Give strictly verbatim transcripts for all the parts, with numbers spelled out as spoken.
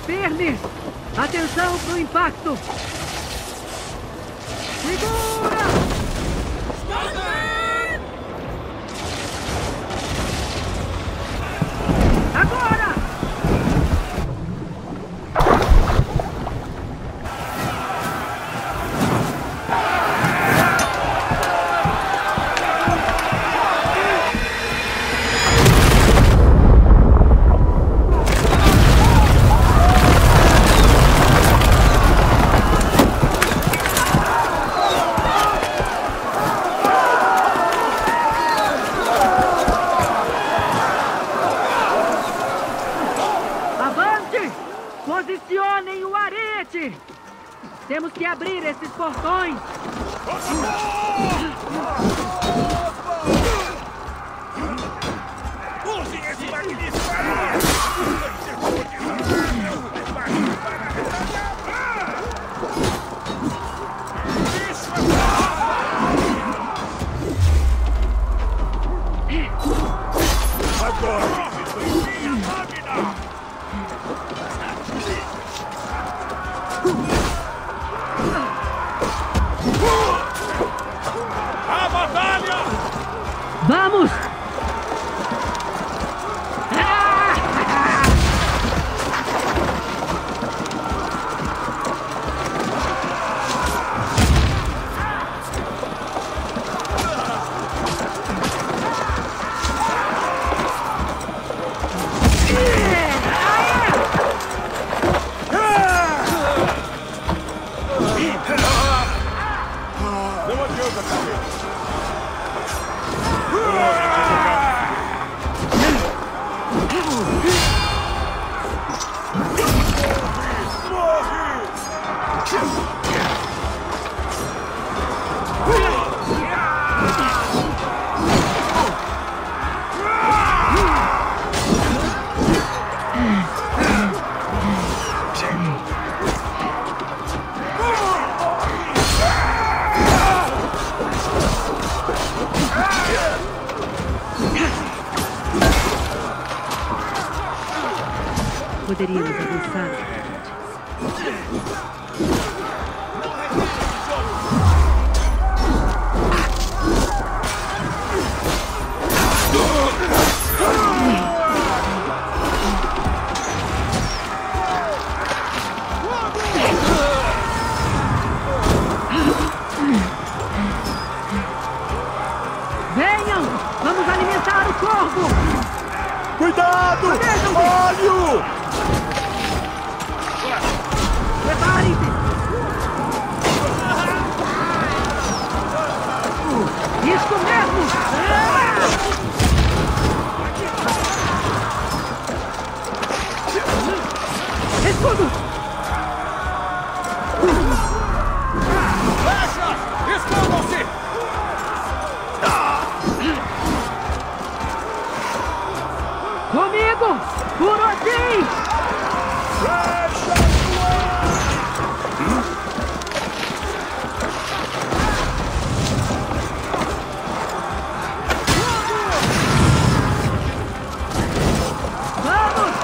firme! Atenção pro impacto! Segura! Agora! Posicionem o arete! Temos que abrir esses portões! Usem esse magnífico arete! Agora! A batalha! Vamos! Não adianta, cara! Poderíamos avançar. Venham! Vamos alimentar o corvo! Cuidado! Óleo! Preparem-se! Isso mesmo! Escudo! Flechas! Escondam-se! Comigo! Por assim! Flechas! Vamos!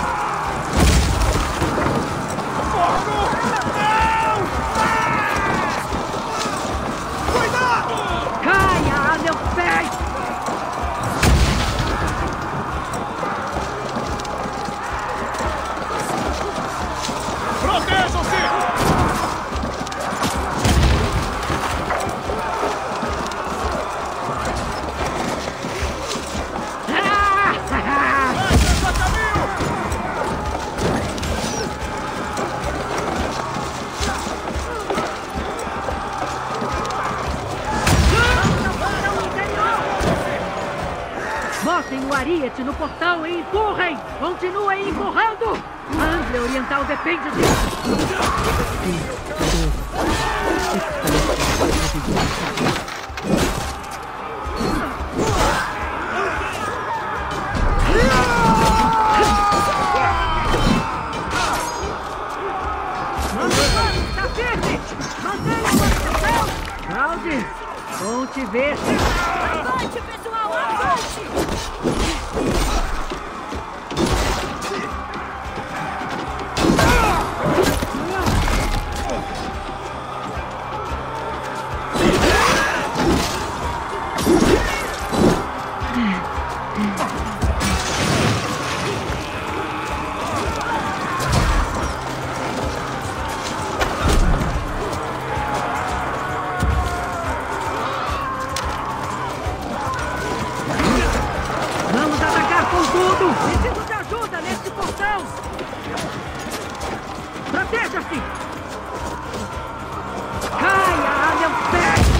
Caia a meus pés! Protejam-se! Flechas a caminho! Botem o ariete no portão e empurrem! Continuem empurrando! A Anglia Oriental depende disso! Está firme! Mantenha a posição! Claude, bom te ver! Avante, pessoal! Avante! Lance-se! Caia a meus pés!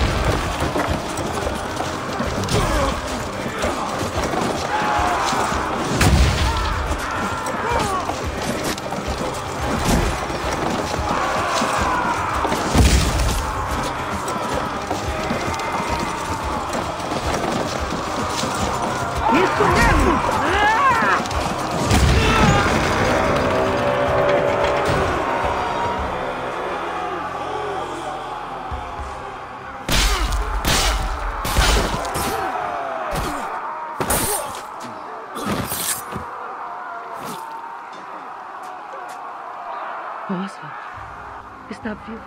Isso mesmo! Ah! Oswald está vivo.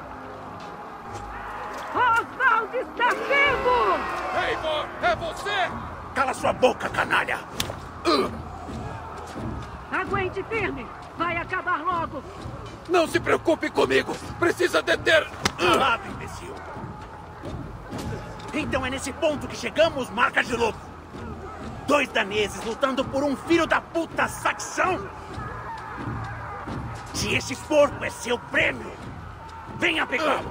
Oswald está vivo! Eivor, é você! Cala sua boca, canalha! Aguente firme! Vai acabar logo! Não se preocupe comigo! Precisa deter... Calado, imbecil! Então é nesse ponto que chegamos, marca de lobo! Dois daneses lutando por um filho da puta saxão! Se esse porco é seu prêmio, venha pegá-lo!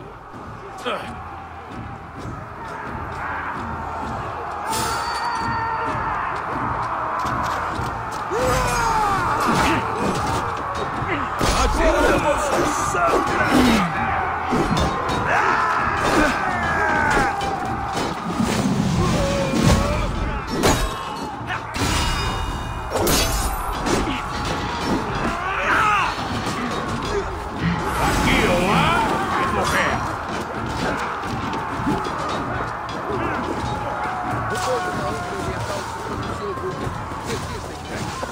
Aqui ou lá, e morrer! O povo da Ânglia Oriental se pronunciou Rubem. Desista, entregue-se.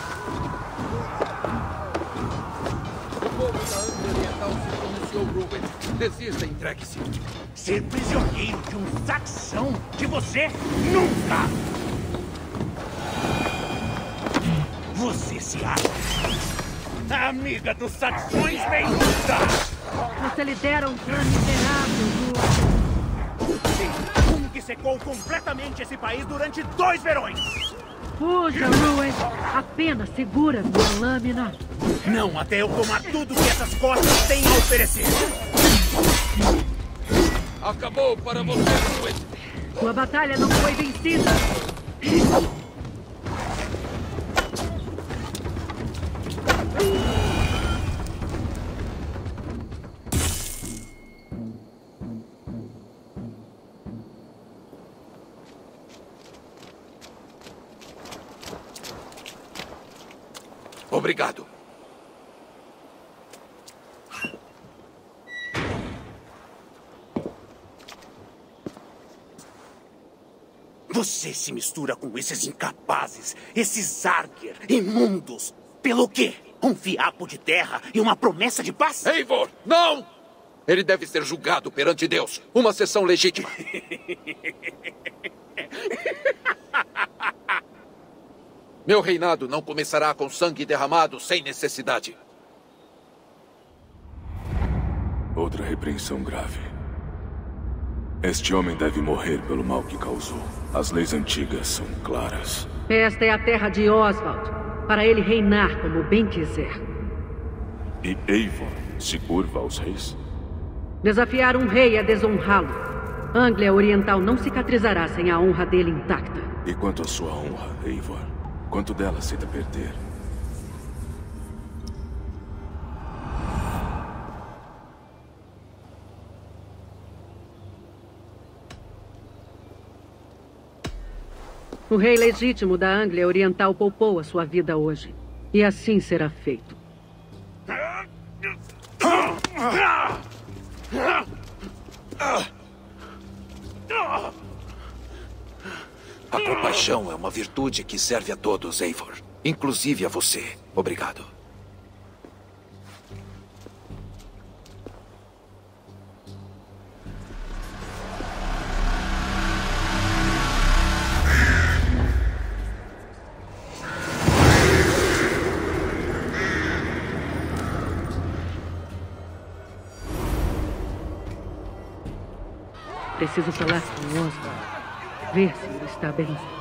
O povo da Ânglia Oriental se pronunciou Rubem. Desista, entregue-se. Ser prisioneiro de um saxão de você nunca! Você se acha amiga dos saxões, bem-vinda! Você lidera um clã miserável, Sim, um que secou completamente esse país durante dois verões! Fuja, Ruin! Apenas segura minha lâmina. Não até eu tomar tudo que essas costas têm a oferecer! Acabou para você, Ruin! Sua batalha não foi vencida. Obrigado. Você se mistura com esses incapazes, esses Arger, imundos. Pelo quê? Um fiapo de terra e uma promessa de paz? Eivor, não! Ele deve ser julgado perante Deus. Uma sessão legítima. Meu reinado não começará com sangue derramado sem necessidade. Outra repreensão grave. Este homem deve morrer pelo mal que causou. As leis antigas são claras. Esta é a terra de Oswald, para ele reinar como bem quiser. E Eivor se curva aos reis? Desafiar um rei é desonrá-lo. Ânglia Oriental não cicatrizará sem a honra dele intacta. E quanto à sua honra, Eivor? Quanto dela aceita perder? O rei legítimo da Ânglia Oriental poupou a sua vida hoje. E assim será feito. A compaixão é uma virtude que serve a todos, Eivor. Inclusive a você. Obrigado. Preciso falar com Oswald. Ver se ele está bem.